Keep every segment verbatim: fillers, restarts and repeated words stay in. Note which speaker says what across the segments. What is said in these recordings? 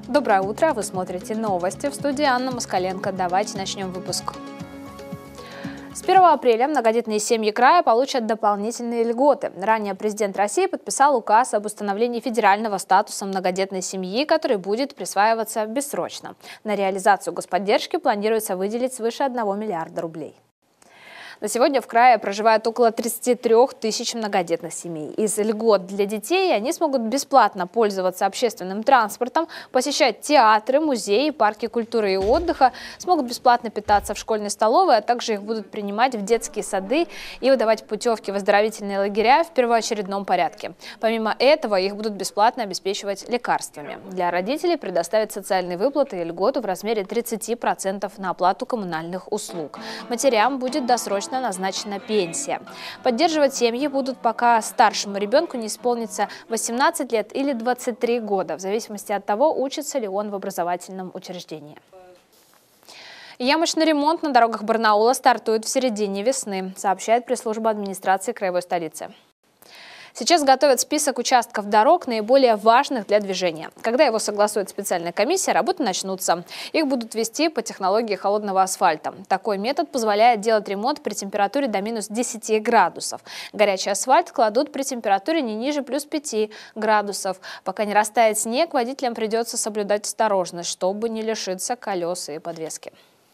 Speaker 1: Доброе утро, вы смотрите новости, в студии Анна Москаленко. Давайте начнем выпуск. С первого апреля многодетные семьи края получат дополнительные льготы. Ранее президент России подписал указ об установлении федерального статуса многодетной семьи, который будет присваиваться бессрочно. На реализацию господдержки планируется выделить свыше одного миллиарда рублей. На сегодня в крае проживает около тридцати трёх тысяч многодетных семей. Из льгот для детей они смогут бесплатно пользоваться общественным транспортом, посещать театры, музеи, парки культуры и отдыха, смогут бесплатно питаться в школьной столовой, а также их будут принимать в детские сады и выдавать путевки в оздоровительные лагеря в первоочередном порядке. Помимо этого, их будут бесплатно обеспечивать лекарствами. Для родителей предоставят социальные выплаты и льготу в размере тридцати процентов на оплату коммунальных услуг. Матерям будет досрочно назначена пенсия. Поддерживать семьи будут, пока старшему ребенку не исполнится восемнадцать лет или двадцать три года, в зависимости от того, учится ли он в образовательном учреждении. Ямочный ремонт на дорогах Барнаула стартует в середине весны, сообщает пресс-служба администрации краевой столицы. Сейчас готовят список участков дорог, наиболее важных для движения. Когда его согласует специальная комиссия, работы начнутся. Их будут вести по технологии холодного асфальта. Такой метод позволяет делать ремонт при температуре до минус десяти градусов. Горячий асфальт кладут при температуре не ниже плюс пяти градусов. Пока не растает снег, водителям придется соблюдать осторожность, чтобы не лишиться колес и подвески.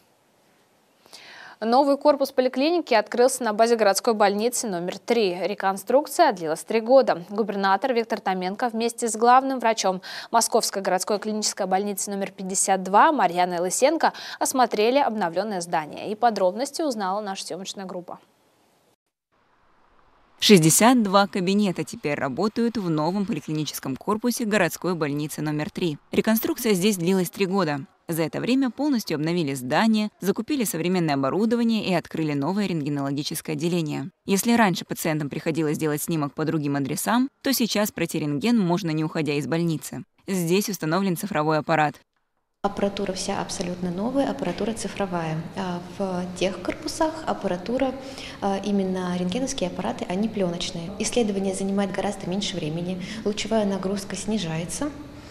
Speaker 1: Новый корпус поликлиники открылся на базе городской больницы номер три. Реконструкция длилась три года. Губернатор Виктор Томенко вместе с главным врачом Московской городской клинической больницы номер пятьдесят два Марьяной Лысенко осмотрели обновленное здание. И подробности узнала наша съемочная группа.
Speaker 2: шестьдесят два кабинета теперь работают в новом поликлиническом корпусе городской больницы номер три. Реконструкция здесь длилась три года. За это время полностью обновили здание, закупили современное оборудование и открыли новое рентгенологическое отделение. Если раньше пациентам приходилось делать снимок по другим адресам, то сейчас пройти рентген можно, не уходя из больницы. Здесь установлен цифровой аппарат.
Speaker 3: Аппаратура вся абсолютно новая, аппаратура цифровая. В тех корпусах аппаратура, именно рентгеновские аппараты, они пленочные. Исследование занимает гораздо меньше времени, лучевая нагрузка снижается,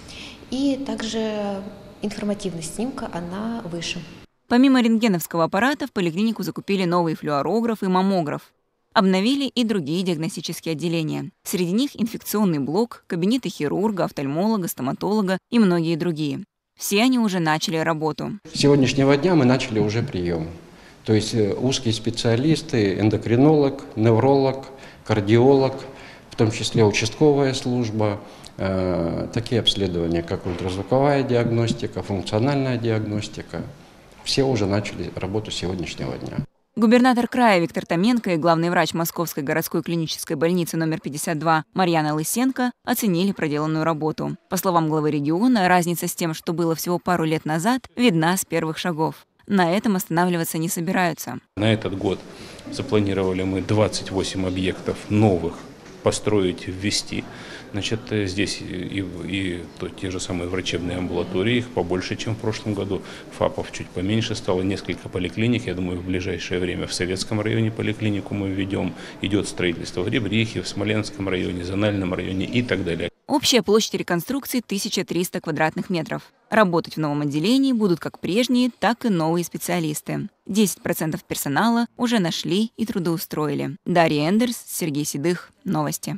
Speaker 3: и также информативность снимка, она выше.
Speaker 2: Помимо рентгеновского аппарата в поликлинику закупили новый флюорограф и маммограф. Обновили и другие диагностические отделения. Среди них инфекционный блок, кабинеты хирурга, офтальмолога, стоматолога и многие другие. Все они уже начали работу.
Speaker 4: С сегодняшнего дня мы начали уже прием. То есть узкие специалисты, эндокринолог, невролог, кардиолог, в том числе участковая служба, э, такие обследования, как ультразвуковая диагностика, функциональная диагностика. Все уже начали работу с сегодняшнего дня.
Speaker 2: Губернатор края Виктор Томенко и главный врач Московской городской клинической больницы номер пятьдесят два Марьяна Лысенко оценили проделанную работу. По словам главы региона, разница с тем, что было всего пару лет назад, видна с первых шагов. На этом останавливаться не собираются.
Speaker 5: На этот год запланировали мы двадцать восемь объектов новых построить, ввести. Значит, здесь и, и то, те же самые врачебные амбулатории, их побольше, чем в прошлом году. ФАПов чуть поменьше стало, несколько поликлиник. Я думаю, в ближайшее время в Советском районе поликлинику мы введем. Идет строительство в Ребрихе, в Смоленском районе, Зональном районе и так далее.
Speaker 2: Общая площадь реконструкции тысяча триста квадратных метров. Работать в новом отделении будут как прежние, так и новые специалисты. десять процентов персонала уже нашли и трудоустроили. Дарья Эндерс, Сергей Седых. Новости.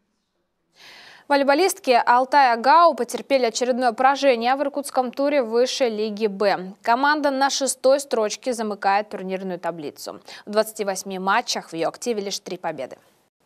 Speaker 1: Волейболистки Алтай-Агау потерпели очередное поражение в иркутском туре высшей лиги «Б». Команда на шестой строчке замыкает турнирную таблицу. В двадцати восьми матчах в ее активе лишь три победы.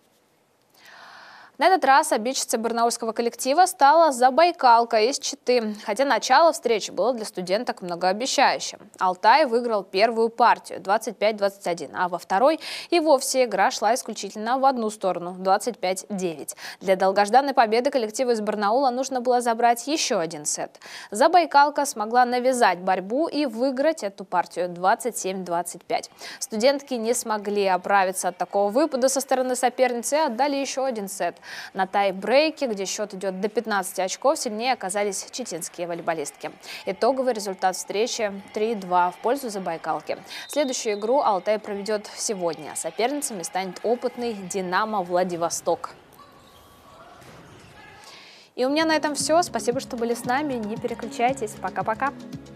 Speaker 1: На этот раз обидчицей барнаульского коллектива стала Забайкалка из Читы, хотя начало встречи было для студенток многообещающим. Алтай выиграл первую партию двадцать пять двадцать один, а во второй и вовсе игра шла исключительно в одну сторону – двадцать пять девять. Для долгожданной победы коллективу из Барнаула нужно было забрать еще один сет. Забайкалка смогла навязать борьбу и выиграть эту партию двадцать семь двадцать пять. Студентки не смогли оправиться от такого выпада со стороны соперницы и отдали еще один сет. На тай-брейке, где счет идет до пятнадцати очков, сильнее оказались читинские волейболистки. Итоговый результат встречи три два в пользу Забайкалки. Следующую игру Алтай проведет сегодня. Соперницами станет опытный «Динамо Владивосток». И у меня на этом все. Спасибо, что были с нами. Не переключайтесь. Пока-пока.